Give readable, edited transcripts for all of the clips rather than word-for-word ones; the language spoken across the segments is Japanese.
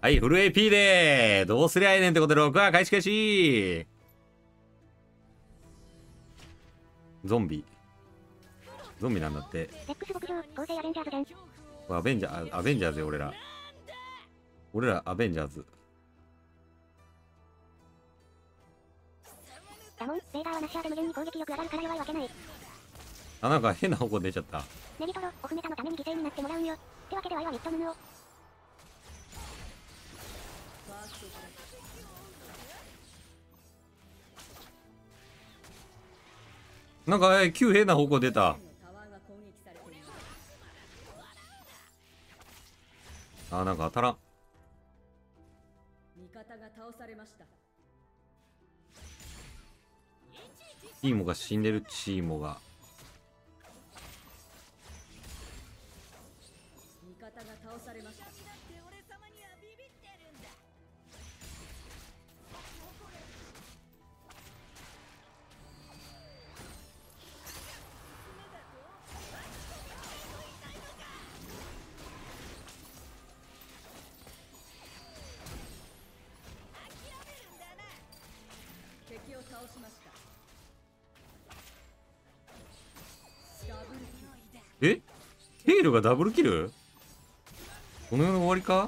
はい、フル AP でーどうすりゃええねんってことで6話開始開始。ゾンビなんだって。 レックス牧場、構成アベンジャーズじゃん。 アベンジャーズよ、俺らアベンジャーズ。 ダモン、レーダーはナッシャーで無限に攻撃力上がるから弱いわけない。 あ、なんか変な方向出ちゃった。 ネギトロ、オフメタのために犠牲になってもらうんよ。ってわけでワイはニットヌヌを。 なんか急変な方向出た。あ、なんか当たらん。 味方が倒されました。 チーモが死んでる。チーモが味方が倒されました。敵を倒しました。ダブルキル。 えテイルがダブルキル。この世の終わりか。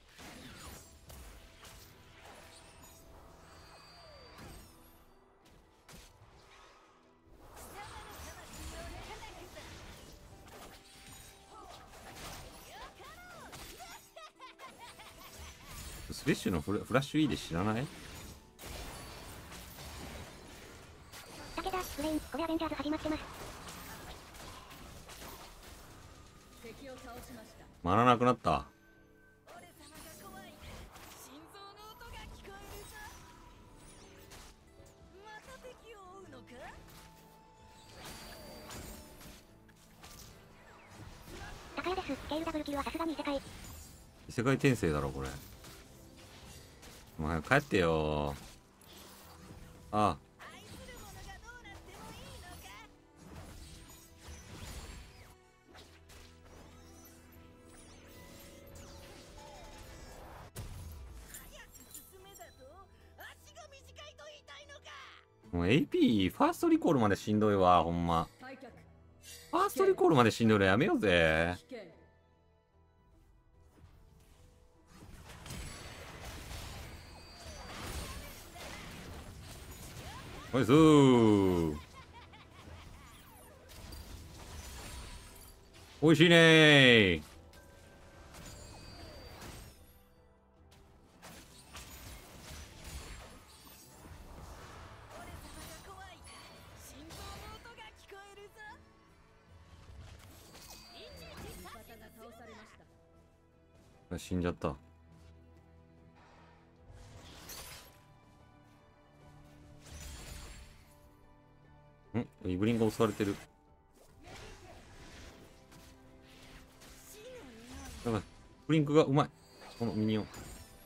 スレッシュのフラッシュ E で知らない？ 武田、フレイン、これアベンジャーズ始まってます。 敵を倒しました。 マナなくなった。 高谷です。スケールダブルキルはさすがに異世界。 異世界転生だろこれ。お前帰ってよ。ああ、もう AP ファーストリコールまでしんどいわほんま。 退却。 ファーストリコールまでしんどいのやめようぜ。 危険。 おいすー。おいしいねー。 味方が倒されました。 死んじゃった。イブリンが襲われてる。だからブリンクがうまい。このミニオン。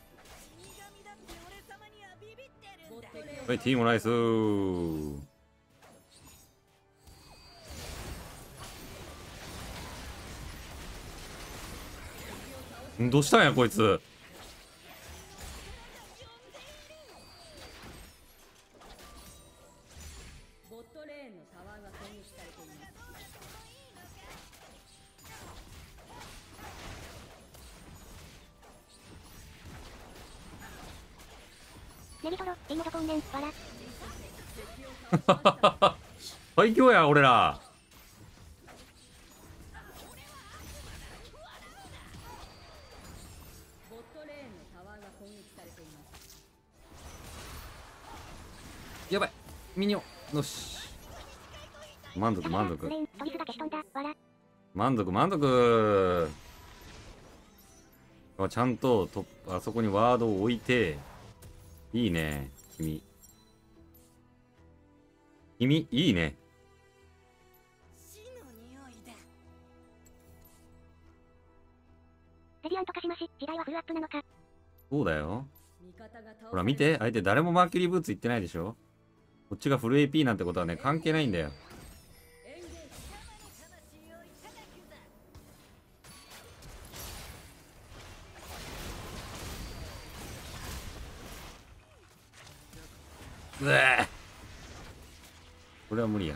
はい、ティーモナイスー。どうしたんやこいつ。 ボットレーンのタワーが攻撃されています。 ネギトロ、リンゴとこんねん、わら。 最強や俺ら。 ボットレーンのタワーが攻撃されています。 やばいミニオンよし。満足満足フレイン、トリスが消し飛んだ、わら。 満足満足。あ、ちゃんとあそこにワードを置いて。いいね君いいね。 レディアント化しまし、時代はフルアップなのか。 そうだよ。 味方が倒ほら見て、相手誰もマーキュリーブーツ言ってないでしょ。こっちがフル AP なんてことはね関係ないんだよ。 うえこれは無理や。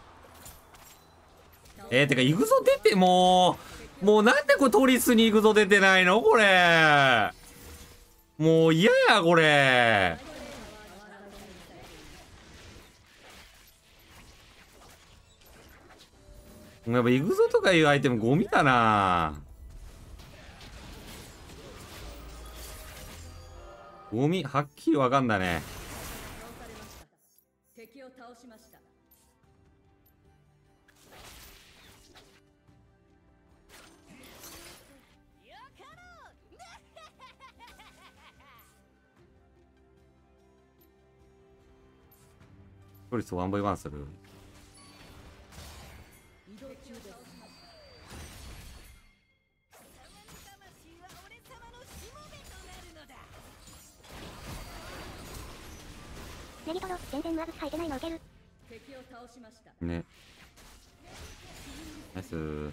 てかイグゾ出てもうなんでこれトリスにイグゾ出てないのこれ。もう嫌やこれ。やっぱイグゾとかいうアイテムゴミだな。ゴミはっきりわかんだね。 敵を倒しました。 トリスワンバイワンする。 移動中です。 ネギトロ、全然マーブス入ってないの受ける。 敵を倒しました。 ね。ナイスー。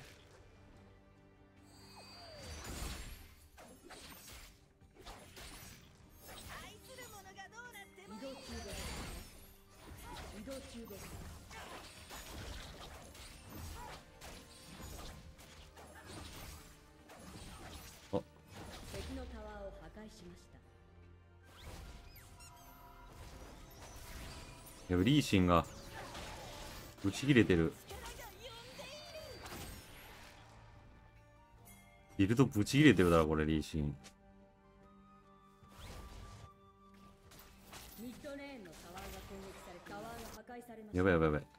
移動中です。移動中です。 お敵のタワーを破壊しました。 やべリーシンが打ち切れてる。ビルドブチ切れてるだろこれリーシン。 ミッドレーンのタワーが攻撃され、タワーが破壊されました。 やばいやばいやばい。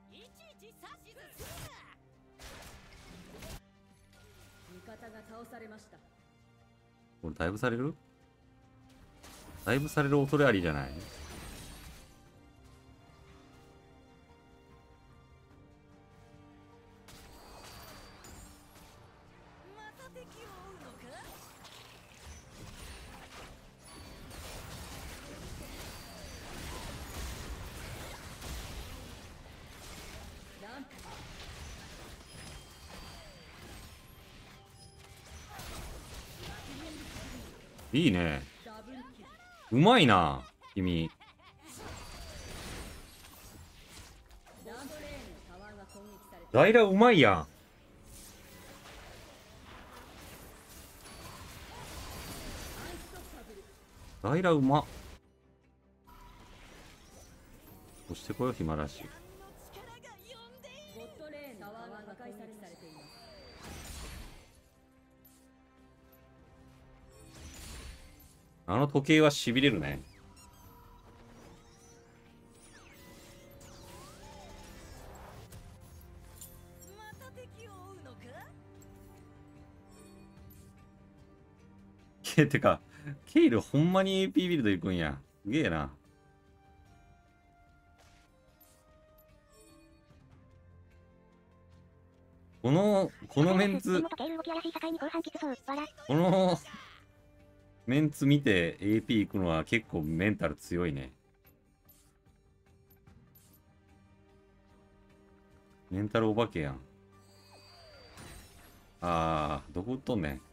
味方が倒されました。 これだいぶされる？だいぶされる恐れありじゃない？ ランプいいね。 ダブルキル。 うまいな君。 ランドレーンのタワーが攻撃されて、 ダイラうまいやん。 アンストッパブル。 ダイラうまっ。そしてこよ暇らしい。 ボットレーンのタワーが破壊されています。 あの時計はしびれるね。てかケイルほんまに AP ビルド行くんや。すげえな。このメンツ、このメンツ見て AP 行くのは結構メンタル強いね。メンタルお化けやん。あー、どこ打っとんねん。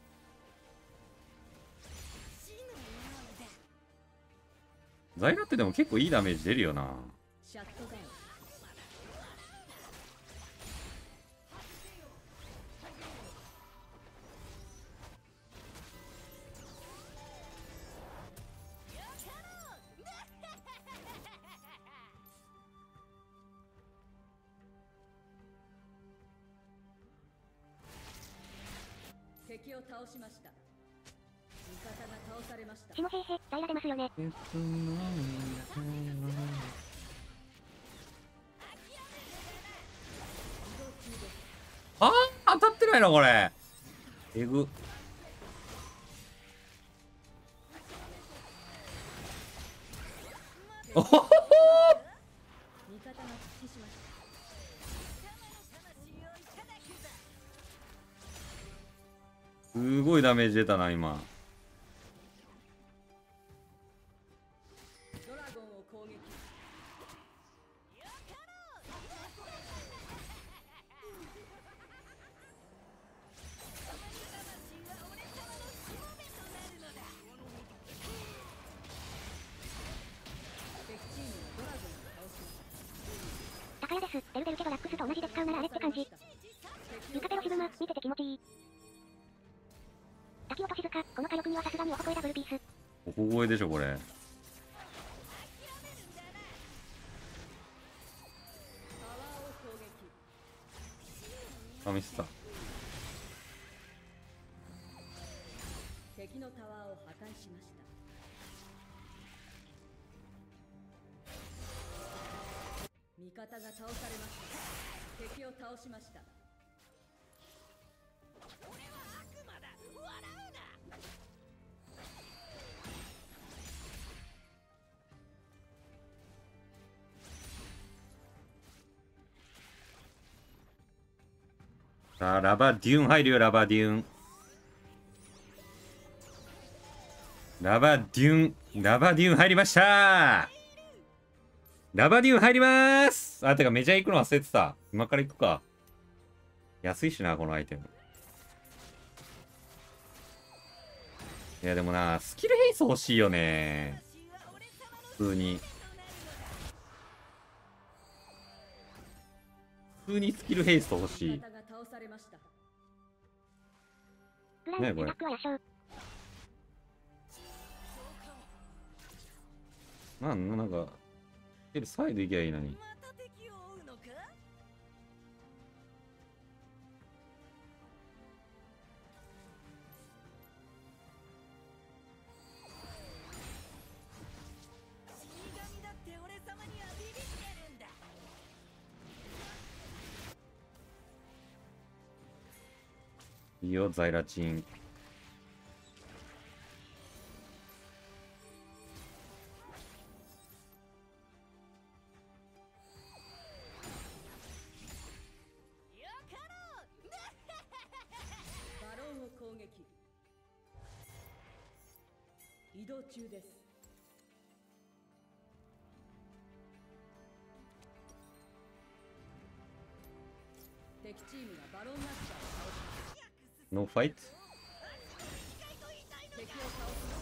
ザイラってでも結構いいダメージ出るよな。 シャットダウン。敵を倒しました。味方が倒されました。 下平平、ダイラ出ますよね。 あー当たってないなこれ。えぐ。おほほほ味方が復帰しました。 すごいダメージ出たな今。 ドラゴンを攻撃。敵チレアです。出る出るけどラックスと同じで使うならあれって感じ。ユカペロシグマ、見てて気持ちいい。滝落とし塚、この火力にはさすがにおここえダブルピース。 おこ声でしょ、これ。あ、ミスった。 敵のタワーを破壊しました。味方が倒されました。敵を倒しました。俺は悪魔だ。笑うな。 さあ、ラバデューン入るよ、ラバデューン。ラバデューン入りました。ラバデューン入りまーす。あ、てかメジャー行くの忘れてた。今から行くか。安いしな、このアイテム。いや、でもな、スキルヘイス欲しいよね。普通に。普通にスキルヘイスト欲しい。ねえ、これ。なんか、サイド行きゃいいのに。いいよ、ザイラチン。 移動中です。敵チームがバロンナッシャーを倒します。 ノーファイト。 敵を倒します。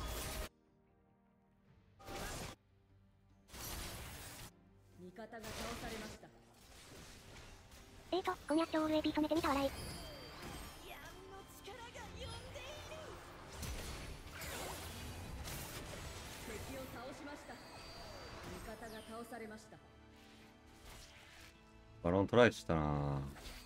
味方が倒されました。 今夜超オール AP 染めてみた笑い。倒されました。 バロントライしたな。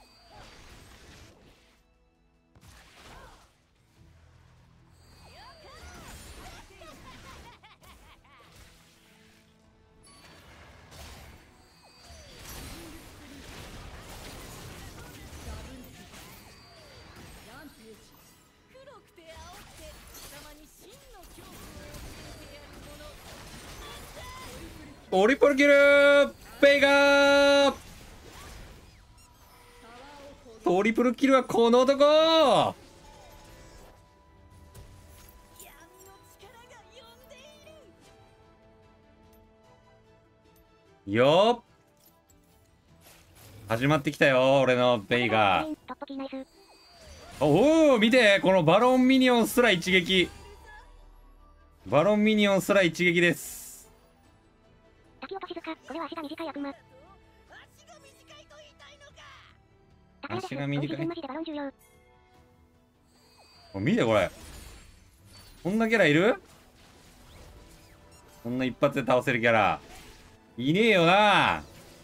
トリプルキルベイガー。トリプルキルはこの男。よっ、始まってきたよ、俺のベイガー。おお、見て、このバロンミニオンすら一撃。バロンミニオンすら一撃です。 滝落とし塚、これは足が短い悪魔。 足が短い。 マジでバロン重要。 見てこれ。こんなキャラいる？こんな一発で倒せるキャラいねえよな。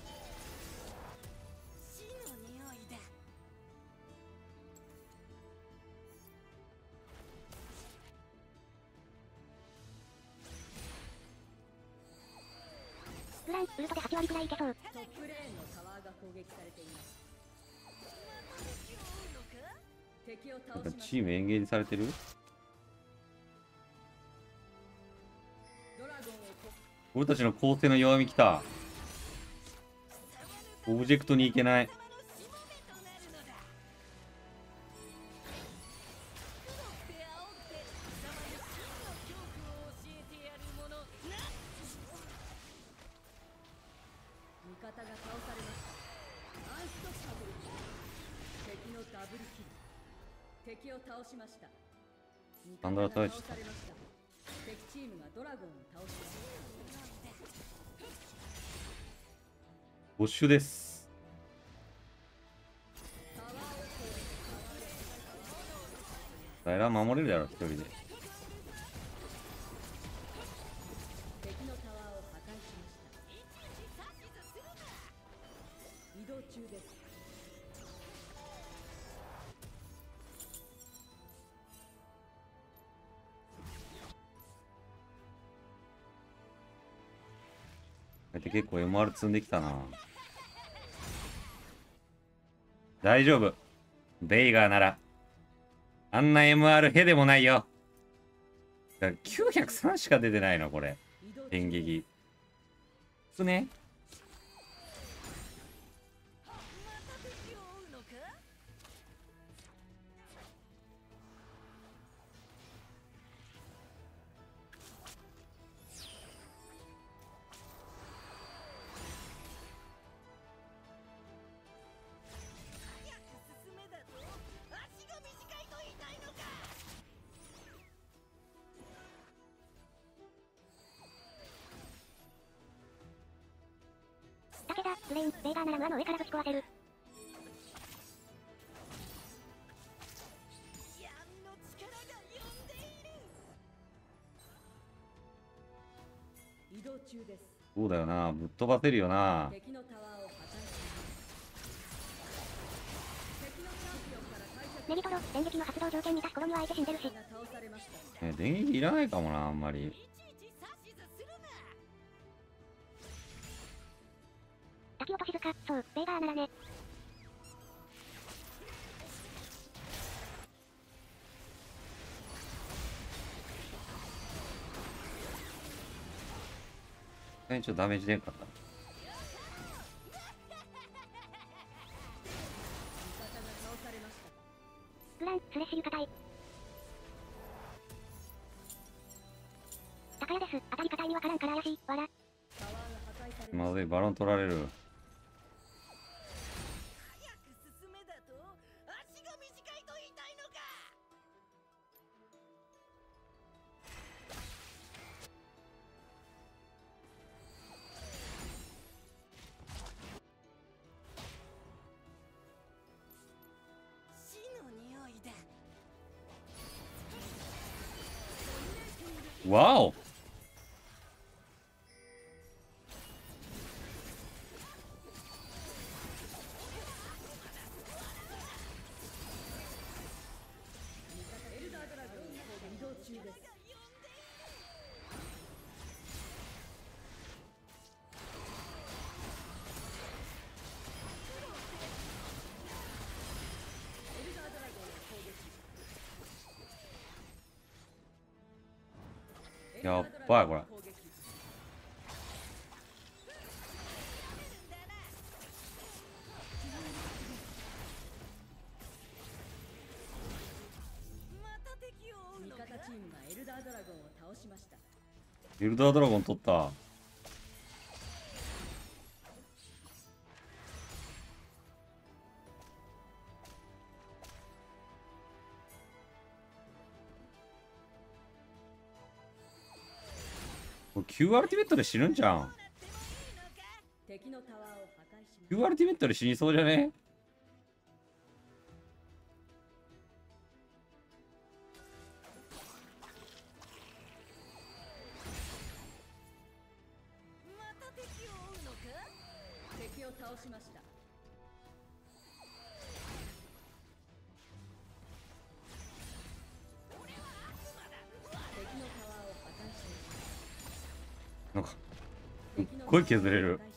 ウラン、ウルトで8割くらいいけそう。 トップレーンのタワーが攻撃されています。敵を倒しました。 チームエンゲージされてる？俺たちの構成の弱みきた。オブジェクトに行けない。 敵を倒しました。 サンダー倒した。 敵チームがドラゴンを倒しました。 ボッシュです。 大乱守れるだろ、一人で。 敵のタワーを破壊しました。移動中です。 だって結構 MR 積んできたな。大丈夫。ベイガーなら。あんな MR へでもないよ。だから903しか出てないの、これ。電撃。つね。 武田、ブレイン、ベイガーなら無の上からぶち壊せる。 移動中です。 そうだよな。ぶっ飛ばせるよな。 敵のタワーを破壊しました。敵のチャンピオンから解釈ネギトロ、電撃の発動条件満たす頃には相手死んでるし。 が倒されました。 ね、電撃いらないかもな、あんまり。 滝落としずか、そう、ベイガーならね。 ちょっとダメージ出んかった。 味方が倒されました。 グラン、スレッシュ床体。高屋です。当たり方意味わからんから怪しい。わら。 タワーが破壊されままずい、バロン取られる。わお。 エルダードラゴン移動中です。エルダードラゴンの攻撃。 やっばいこれ。 攻撃。味方チームがエルダードラゴンを倒しました。 エルダードラゴン取った。これ Q アルティメットで死ぬんじゃん。 敵のタワーを破壊しました。 Q アルティメットで死にそうじゃね？ 敵を倒しました。敵のタワーを破壊しました。 なんか、すっごい削れる。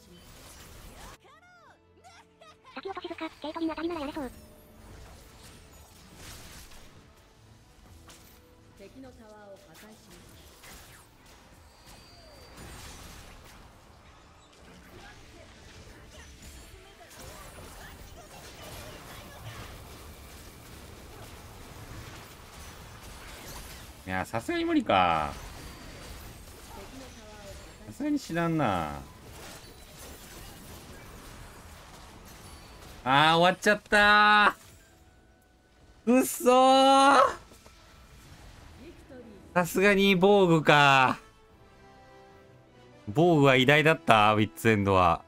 滝落としずか、ケイトに当たりならやれそう。 敵のタワーを破壊しました。 いや、さすがに無理か。 敵のタワーを破壊しさすがに知らんな。あー、終わっちゃったー。うっそー。 ビクトリー。 さすがに防具か。防具は偉大だった、ウィッツエンドは。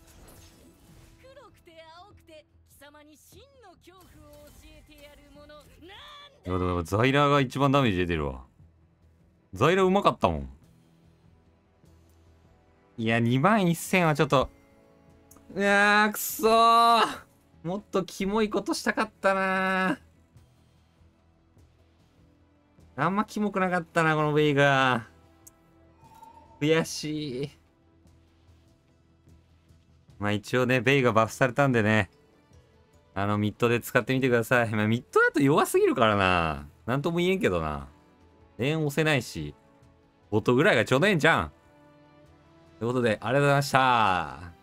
黒くて青くて貴様に真の恐怖を教えてやるものいや、でもザイラーが一番ダメージ出てるわ。ザイラーうまかったもん。いや、21000はちょっと。いやー、くそー。もっとキモいことしたかったなー。あんまキモくなかったな、このベイが。悔しい。まあ一応ね、ベイがバフされたんでね。ミッドで使ってみてください。まあ、ミッドだと弱すぎるからな。なんとも言えんけどな。連押せないし、ボットぐらいがちょうどええんじゃん。ということで、ありがとうございました。